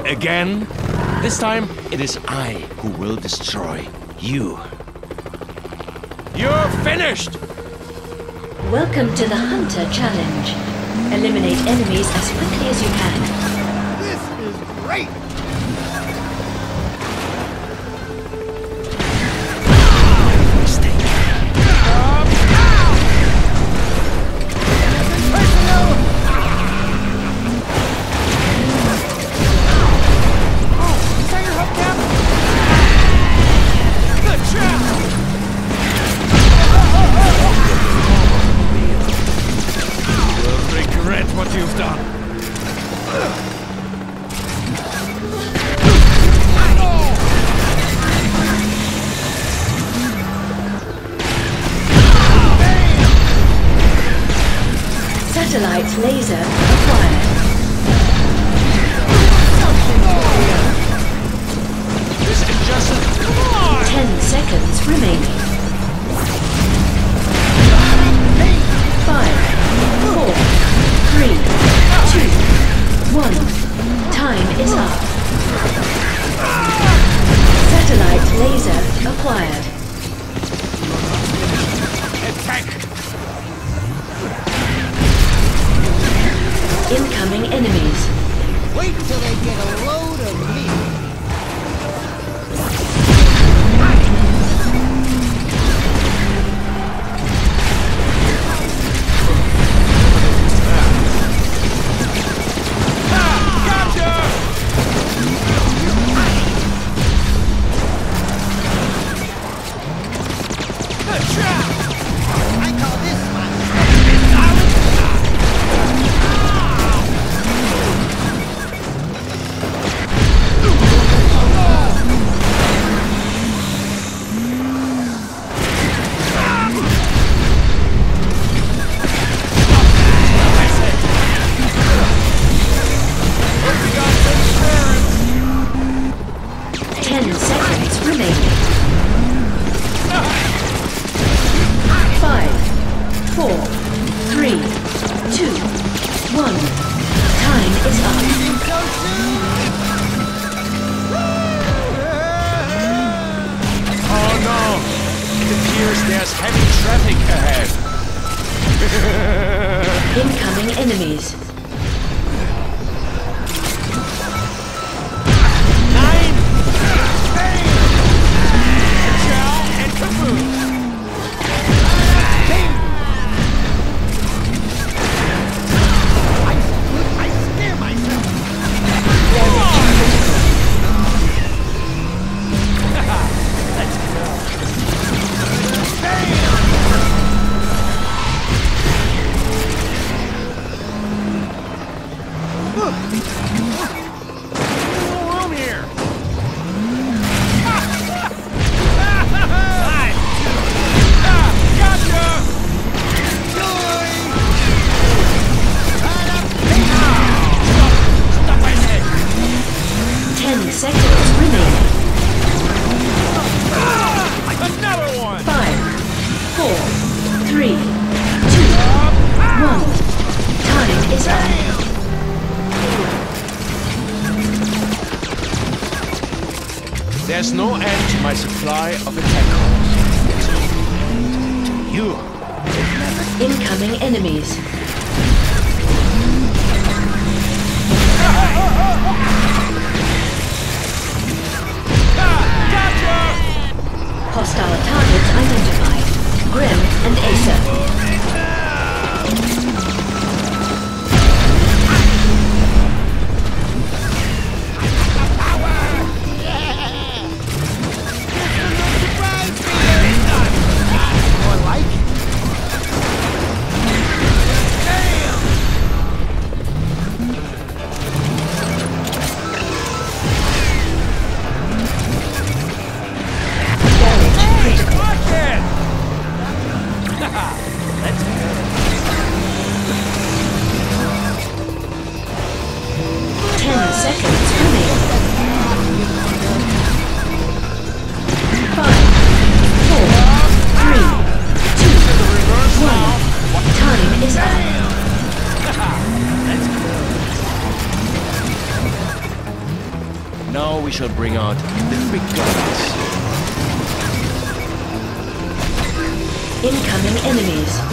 Again? This time, it is I who will destroy you. You're finished! Welcome to the Hunter Challenge. Eliminate enemies as quickly as you can. This is great! What you've done. 'Satellite laser acquired. This is just a... Come on! 10 seconds remaining. 5, 4, 3, 2, 1. Time is up. Satellite laser acquired. Attack! Incoming enemies. Wait till they get a load of me. There's heavy traffic ahead. Incoming enemies. 9. Chow and kaboom. I scare myself. Let's go. Room here. Gotcha. Stop my head. 10 seconds remaining. Another one. 5, 4, 3, 2, 1. Time is up. There's no end to my supply of attack calls. To you. Incoming enemies. Hostile targets identified. Grim and Acer. Let's we shall bring out the big guns. Incoming enemies.